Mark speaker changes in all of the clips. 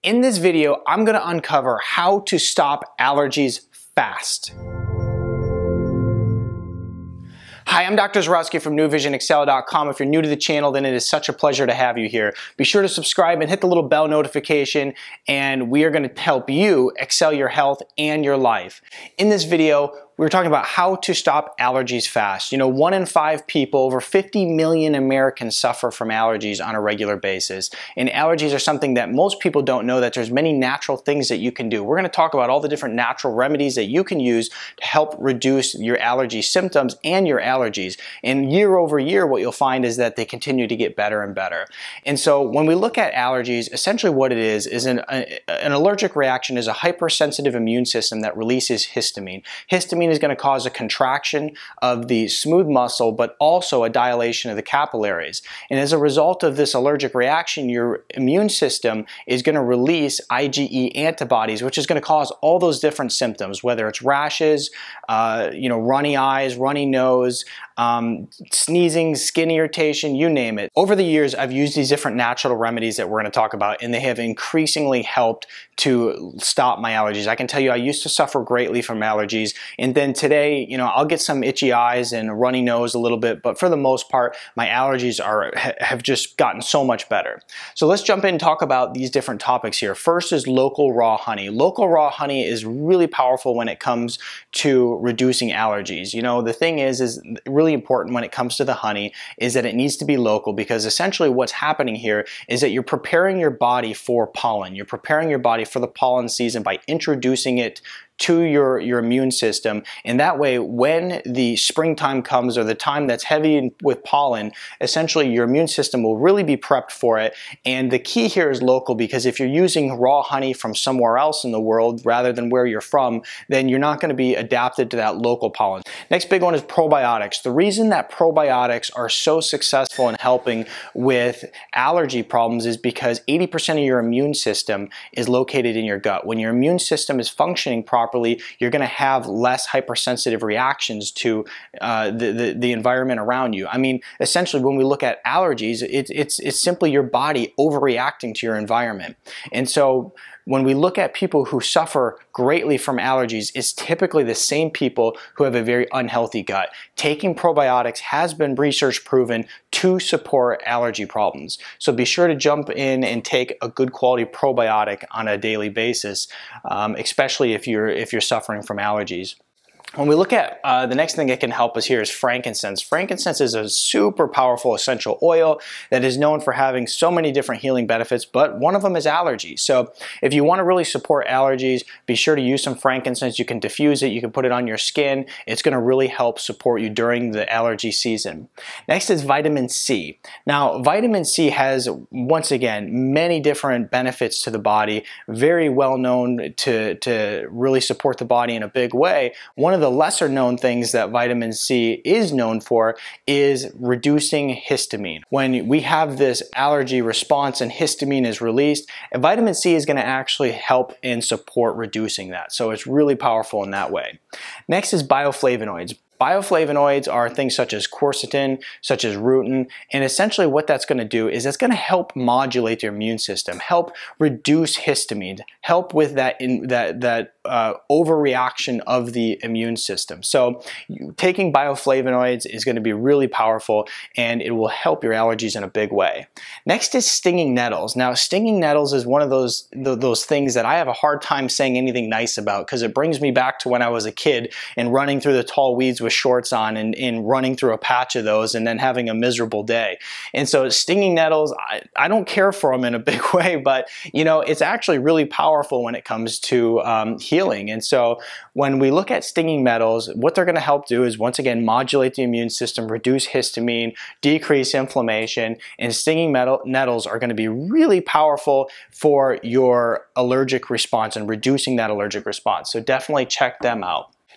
Speaker 1: In this video, I'm going to uncover how to stop allergies fast. Hi, I'm Dr. Zarowski from NewVisionExcel.com. If you're new to the channel, then it is such a pleasure to have you here. Be sure to subscribe and hit the little bell notification, and we are going to help you excel your health and your life. In this video, we're talking about how to stop allergies fast. You know, 1 in 5 people, over 50 million Americans suffer from allergies on a regular basis. And allergies are something that most people don't know, that there's many natural things that you can do. We're going to talk about all the different natural remedies that you can use to help reduce your allergy symptoms and your allergies. And year over year, what you'll find is that they continue to get better and better. And so when we look at allergies, essentially what it is an allergic reaction is a hypersensitive immune system that releases histamine. Histamine is going to cause a contraction of the smooth muscle, but also a dilation of the capillaries. And as a result of this allergic reaction, your immune system is going to release IgE antibodies, which is going to cause all those different symptoms, whether it's rashes, runny eyes, runny nose, sneezing, skin irritation, you name it. Over the years, I've used these different natural remedies that we're going to talk about, and they have increasingly helped to stop my allergies. I can tell you I used to suffer greatly from allergies, and then today, I'll get some itchy eyes and a runny nose a little bit, but for the most part, my allergies have just gotten so much better. So let's jump in and talk about these different topics here. First is local raw honey. Local raw honey is really powerful when it comes to reducing allergies. The thing is really important when it comes to the honey is that it needs to be local, because essentially what's happening here is that you're preparing your body for pollen. You're preparing your body for the pollen season by introducing it to your immune system, and that way when the springtime comes, or the time that's heavy with pollen, essentially your immune system will really be prepped for it. And the key here is local, because if you're using raw honey from somewhere else in the world rather than where you're from, then you're not going to be adapted to that local pollen. Next big one is probiotics. The reason that probiotics are so successful in helping with allergy problems is because 80% of your immune system is located in your gut. When your immune system is functioning properly, you're going to have less hypersensitive reactions to the environment around you. I mean, essentially, when we look at allergies, it's simply your body overreacting to your environment. And so when we look at people who suffer greatly from allergies, it's typically the same people who have a very unhealthy gut. Taking probiotics has been research proven to support allergy problems. So be sure to jump in and take a good quality probiotic on a daily basis, especially if you're suffering from allergies. When we look at the next thing that can help us here is frankincense. Frankincense is a super powerful essential oil that is known for having so many different healing benefits, but one of them is allergies. So if you want to really support allergies, be sure to use some frankincense. You can diffuse it, you can put it on your skin. It's going to really help support you during the allergy season. Next is vitamin C. Now, vitamin C has, once again, many different benefits to the body, very well known to really support the body in a big way. One of the lesser known things that vitamin C is known for is reducing histamine. When we have this allergy response and histamine is released, vitamin C is going to actually help and support reducing that. So it's really powerful in that way. Next is bioflavonoids. Bioflavonoids are things such as quercetin, such as rutin, and essentially what that's going to do is it's going to help modulate your immune system, help reduce histamine, help with that overreaction of the immune system. So taking bioflavonoids is going to be really powerful, and it will help your allergies in a big way. Next is stinging nettles. Now, stinging nettles is one of those things that I have a hard time saying anything nice about, because it brings me back to when I was a kid and running through the tall weeds with shorts on and running through a patch of those and then having a miserable day. And so stinging nettles, I don't care for them in a big way, but it's actually really powerful when it comes to healing. And so when we look at stinging nettles, what they're going to help do is, once again, modulate the immune system, reduce histamine, decrease inflammation, and stinging nettles are going to be really powerful for your allergic response and reducing that allergic response. So definitely check them out.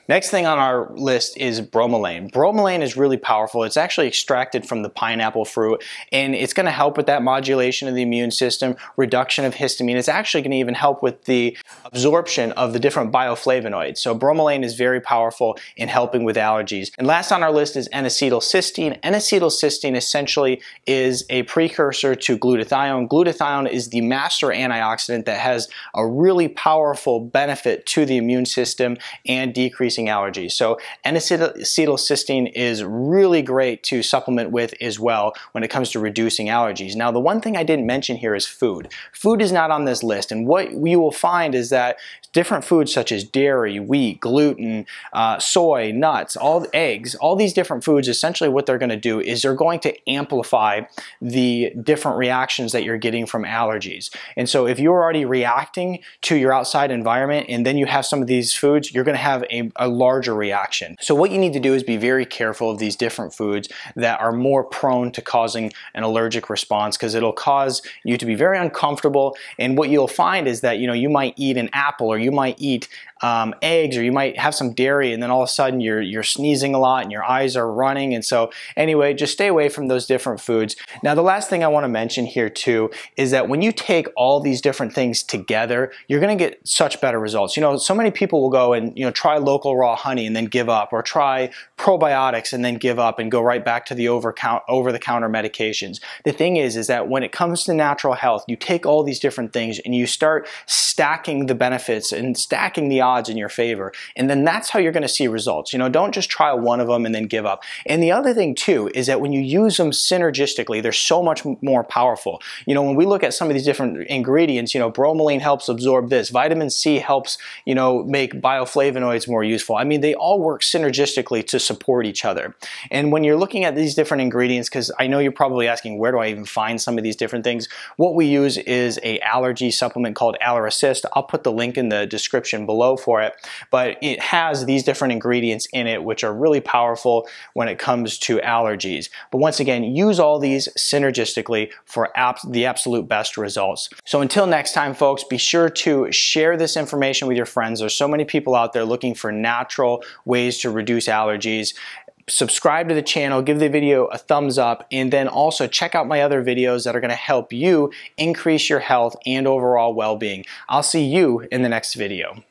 Speaker 1: Next thing on our list is bromelain. Bromelain is really powerful. It's actually extracted from the pineapple fruit, and it's going to help with that modulation of the immune system, reduction of histamine. It's actually going to even help with the absorption of the different bioflavonoids. So bromelain is very powerful in helping with allergies. And last on our list is N-acetylcysteine. N-acetylcysteine essentially is a precursor to glutathione. Glutathione is the master antioxidant that has a really powerful benefit to the immune system and decreasing allergies. So N-acetylcysteine is really great to supplement with as well when it comes to reducing allergies. Now, the one thing I didn't mention here is food. Food is not on this list, and what you will find is that different foods such as dairy, wheat, gluten, soy, nuts, all eggs, all these different foods, essentially what they're going to do is they're going to amplify the different reactions that you're getting from allergies. And so if you're already reacting to your outside environment and then you have some of these foods, you're going to have a larger reaction. So what you need to do is be very careful of these different foods that are more prone to causing an allergic response, because it'll cause you to be very uncomfortable. And what you'll find is that, you might eat an apple, or you might eat eggs, or you might have some dairy, and then all of a sudden you're sneezing a lot and your eyes are running. And so anyway, just stay away from those different foods. Now, the last thing I want to mention here too is that when you take all these different things together, you're going to get such better results. So many people will go and try local raw honey and then give up, or try probiotics and then give up and go right back to the over-the-counter medications. The thing is that when it comes to natural health, you take all these different things and you start stacking the benefits and stacking the odds in your favor, and then that's how you're going to see results. Don't just try one of them and then give up. And the other thing too is that when you use them synergistically, they're so much more powerful. When we look at some of these different ingredients, bromelain helps absorb this, vitamin C helps make bioflavonoids more useful. I mean, they all work synergistically to support each other. And when you're looking at these different ingredients, because I know you're probably asking, where do I even find some of these different things? What we use is a allergy supplement called Allergy Support. I'll put the link in the description below for it, but it has these different ingredients in it which are really powerful when it comes to allergies. But once again, use all these synergistically for the absolute best results. So until next time, folks, be sure to share this information with your friends. There's so many people out there looking for natural ways to reduce allergies. Subscribe to the channel, give the video a thumbs up, and then also check out my other videos that are going to help you increase your health and overall well-being. I'll see you in the next video.